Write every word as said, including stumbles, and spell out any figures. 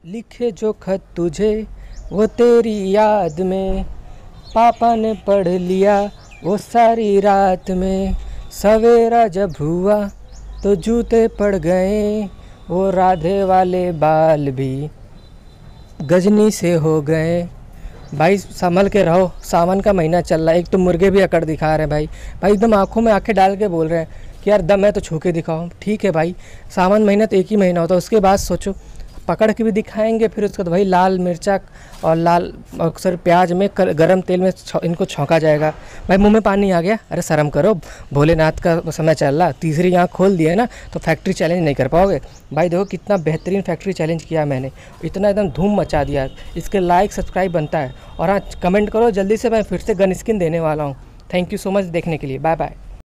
लिखे जो खत तुझे वो तेरी याद में, पापा ने पढ़ लिया वो सारी रात में। सवेरा जब हुआ तो जूते पड़ गए, वो राधे वाले बाल भी गजनी से हो गए। भाई संभल के रहो, सावन का महीना चल रहा है। एक तो मुर्गे भी अकड़ दिखा रहे हैं भाई भाई एकदम आंखों में आंखें डाल के बोल रहे हैं कि यार दम है तो छू के दिखाओ। ठीक है भाई, सावन महीना तो एक ही महीना होता है, उसके बाद सोचो पकड़ के भी दिखाएंगे। फिर उसके बाद भाई लाल मिर्चा और लाल अक्सर प्याज में गरम तेल में इनको छौंका जाएगा। भाई मुंह में पानी आ गया। अरे शर्म करो, भोलेनाथ का समय चल रहा, तीसरी आँख खोल दिया है ना तो फैक्ट्री चैलेंज नहीं कर पाओगे। भाई देखो कितना बेहतरीन फैक्ट्री चैलेंज किया मैंने, इतना एकदम धूम मचा दिया। इसके लाइक सब्सक्राइब बनता है और हाँ कमेंट करो जल्दी से, मैं फिर से गन स्किन देने वाला हूँ। थैंक यू सो मच देखने के लिए, बाय बाय।